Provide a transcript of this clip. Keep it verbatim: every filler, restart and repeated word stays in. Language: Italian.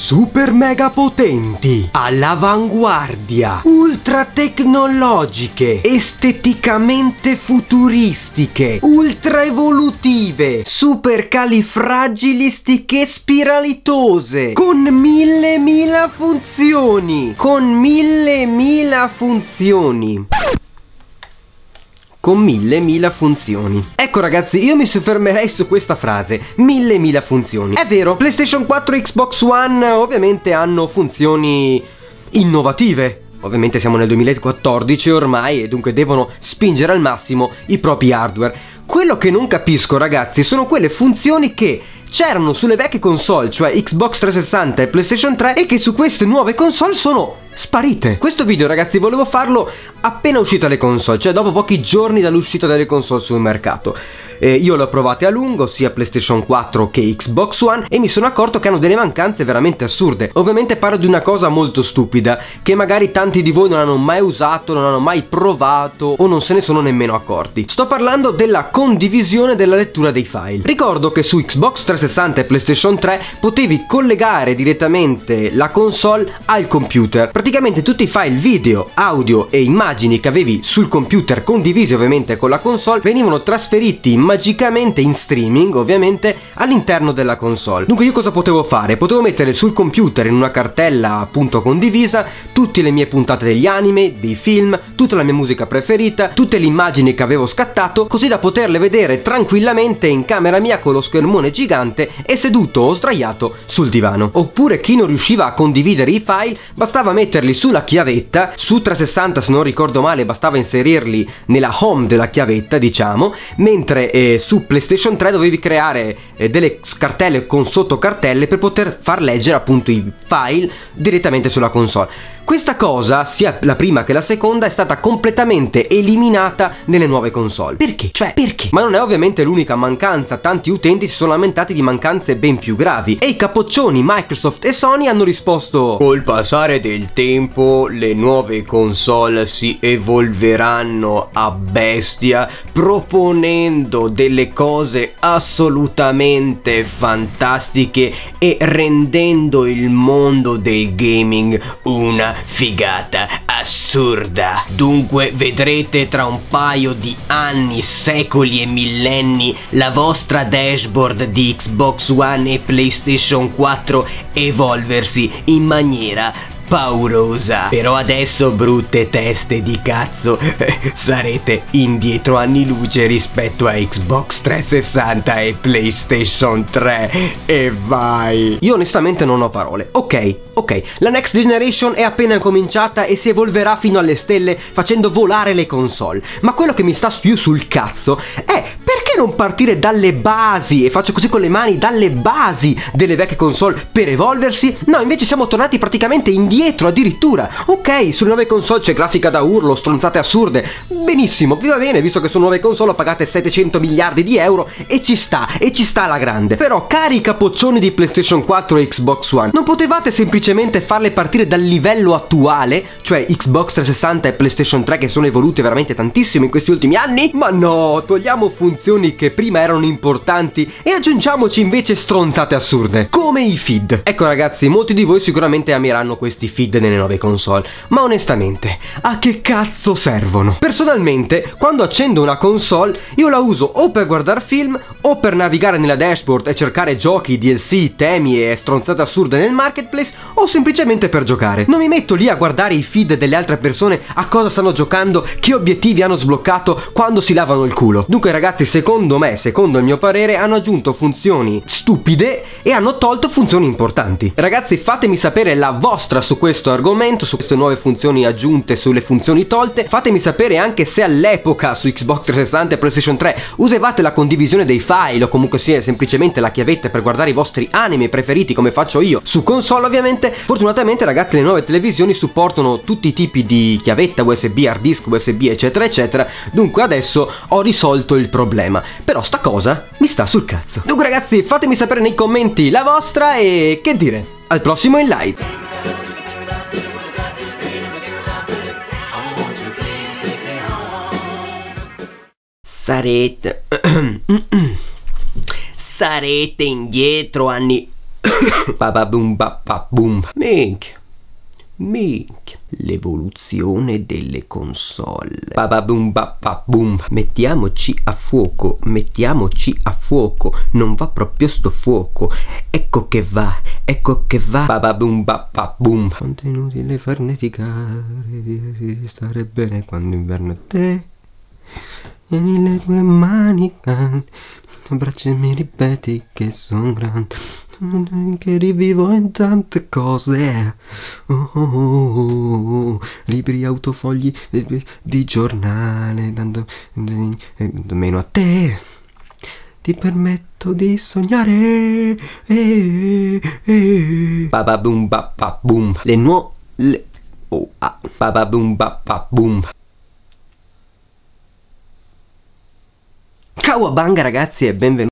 super mega potenti, all'avanguardia, ultra tecnologiche, esteticamente futuristiche, ultra evolutive, super califragilistiche spiralitose, con mille mila funzioni, con mille mila funzioni. Con mille mila funzioni. Ecco ragazzi, io mi soffermerei su questa frase, mille mila funzioni. È vero, PlayStation quattro e Xbox One ovviamente hanno funzioni innovative. Ovviamente siamo nel duemilaquattordici ormai e dunque devono spingere al massimo i propri hardware. Quello che non capisco ragazzi sono quelle funzioni che c'erano sulle vecchie console, cioè Xbox trecentosessanta e PlayStation tre, e che su queste nuove console sono sparite. Questo video ragazzi volevo farlo appena uscita le console, cioè dopo pochi giorni dall'uscita delle console sul mercato. Eh, io le ho provate a lungo, sia PlayStation quattro che Xbox One, e mi sono accorto che hanno delle mancanze veramente assurde. Ovviamente parlo di una cosa molto stupida, che magari tanti di voi non hanno mai usato, non hanno mai provato o non se ne sono nemmeno accorti. Sto parlando della condivisione della lettura dei file. Ricordo che su Xbox trecentosessanta e PlayStation tre potevi collegare direttamente la console al computer. Praticamente tutti i file video, audio e immagini che avevi sul computer, condivisi ovviamente con la console, venivano trasferiti magicamente in streaming ovviamente all'interno della console. Dunque io cosa potevo fare? Potevo mettere sul computer in una cartella appunto condivisa tutte le mie puntate degli anime, dei film, tutta la mia musica preferita, tutte le immagini che avevo scattato, così da poterle vedere tranquillamente in camera mia con lo schermone gigante e seduto o sdraiato sul divano. Oppure chi non riusciva a condividere i file bastava metterli sulla chiavetta. Su trecentosessanta se non ricordo male bastava inserirli nella home della chiavetta diciamo, mentre E su PlayStation tre dovevi creare eh, delle cartelle con sottocartelle per poter far leggere appunto i file direttamente sulla console. Questa cosa, sia la prima che la seconda, è stata completamente eliminata nelle nuove console. Perché? Cioè, perché? Ma non è ovviamente l'unica mancanza, tanti utenti si sono lamentati di mancanze ben più gravi e i capoccioni Microsoft e Sony hanno risposto: col passare del tempo le nuove console si evolveranno a bestia, proponendo delle cose assolutamente fantastiche e rendendo il mondo del gaming una figata assurda. Dunque vedrete tra un paio di anni, secoli e millenni la vostra dashboard di Xbox One e PlayStation quattro evolversi in maniera paurosa. Però adesso, brutte teste di cazzo, sarete indietro anni luce rispetto a Xbox trecentosessanta e PlayStation tre. E vai. Io onestamente non ho parole. Ok, ok, la next generation è appena cominciata e si evolverà fino alle stelle facendo volare le console. Ma quello che mi sta più sul cazzo è: perché non partire dalle basi? E faccio così con le mani, dalle basi delle vecchie console per evolversi? No, invece siamo tornati praticamente indietro addirittura. Ok, sulle nuove console c'è grafica da urlo, stronzate assurde. Benissimo, vi va bene, visto che sono nuove console pagate settecento miliardi di euro e ci sta, e ci sta alla grande. Però cari capoccioni di PlayStation quattro e Xbox One, non potevate semplicemente farle partire dal livello attuale, cioè Xbox trecentosessanta e PlayStation tre, che sono evolute veramente tantissimo in questi ultimi anni? Ma no, togliamo funzioni che prima erano importanti e aggiungiamoci invece stronzate assurde, come i feed. Ecco ragazzi, molti di voi sicuramente ameranno questi feed nelle nuove console, ma onestamente a che cazzo servono? Personalmente quando accendo una console io la uso o per guardare film o per navigare nella dashboard e cercare giochi, D L C, temi e stronzate assurde nel marketplace, o semplicemente per giocare. Non mi metto lì a guardare i feed delle altre persone, a cosa stanno giocando, che obiettivi hanno sbloccato, quando si lavano il culo. Dunque ragazzi, secondo me, secondo il mio parere, hanno aggiunto funzioni stupide e hanno tolto funzioni importanti. Ragazzi, fatemi sapere la vostra su questo argomento, su queste nuove funzioni aggiunte, sulle funzioni tolte. Fatemi sapere anche se all'epoca su Xbox trecentosessanta e PlayStation tre usavate la condivisione dei file o comunque sia semplicemente la chiavetta per guardare i vostri anime preferiti come faccio io su console ovviamente. Fortunatamente ragazzi, le nuove televisioni supportano tutti i tipi di chiavetta, U S B, hard disk, U S B eccetera eccetera, dunque adesso ho risolto il problema. Però sta cosa mi sta sul cazzo. Dunque ragazzi, fatemi sapere nei commenti la vostra e che dire, al prossimo in live. Sarete sarete indietro anni Bababum bababum. Minchia. Minchia. L'evoluzione delle console. Bababum bababum. Mettiamoci a fuoco, mettiamoci a fuoco. Non va proprio sto fuoco. Ecco che va, ecco che va. Bababum bababum. Quanto è inutile farneticare, di stare bene quando inverno è te. Tieni le tue mani, can, abbraccia e mi ripeti che son grande, che rivivo in tante cose. Oh, oh, oh, oh. Libri, autofogli di, di giornale, dando, dando meno a te. Ti permetto di sognare. Eh, eh. Bababum bababum. Le nuove. Le... Oh, ah. Bababum bababum. Cowabunga ragazzi e benvenuti.